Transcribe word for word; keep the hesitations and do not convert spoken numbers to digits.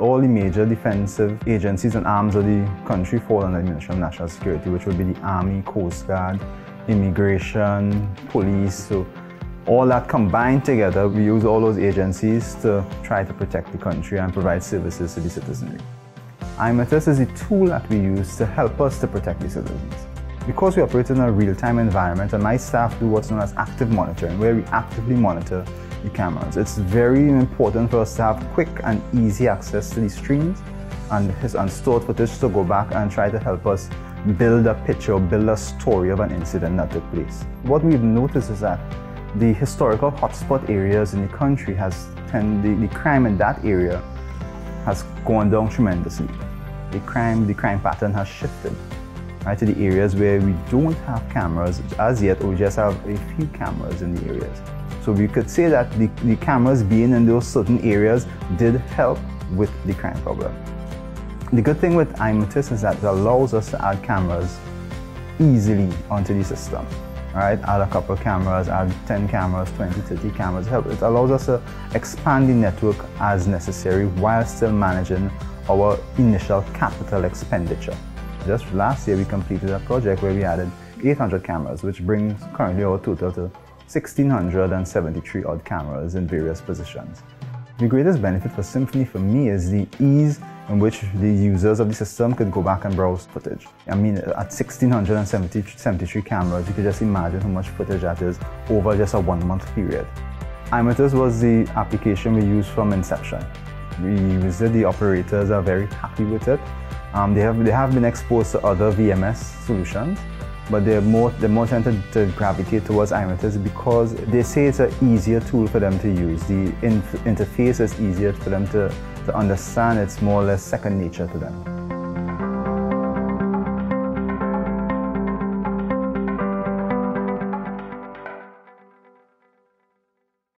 all the major defensive agencies and arms of the country fall under the Ministry of National Security, which would be the Army, Coast Guard, Immigration, Police. So all that combined together, we use all those agencies to try to protect the country and provide services to the citizenry. Aimetis is a tool that we use to help us to protect the citizens. Because we operate in a real-time environment, and my staff do what's known as active monitoring, where we actively monitor the cameras. It's very important for us to have quick and easy access to these streams and his unstored footage to go back and try to help us build a picture, build a story of an incident that took place. What we've noticed is that the historical hotspot areas in the country has tend, the, the crime in that area has gone down tremendously. The crime, the crime pattern has shifted, right, to the areas where we don't have cameras as yet, or we just have a few cameras in the areas. So we could say that the, the cameras being in those certain areas did help with the crime problem. The good thing with Aimetis is that it allows us to add cameras easily onto the system. Right? Add a couple of cameras, add ten cameras, twenty, thirty cameras. It allows us to expand the network as necessary while still managing our initial capital expenditure. Just last year we completed a project where we added eight hundred cameras, which brings currently our total to one thousand six hundred seventy-three odd cameras in various positions. The greatest benefit for Symphony for me is the ease in which the users of the system could go back and browse footage. I mean, at one thousand six hundred seventy-three cameras, you could just imagine how much footage that is over just a one month period. Aimetis was the application we used from inception. We used it, the operators are very happy with it. Um, they, have, they have been exposed to other V M S solutions, but they're more, they're more tempted to gravitate towards Aimetis because they say it's an easier tool for them to use. The in interface is easier for them to, to understand. It's more or less second nature to them.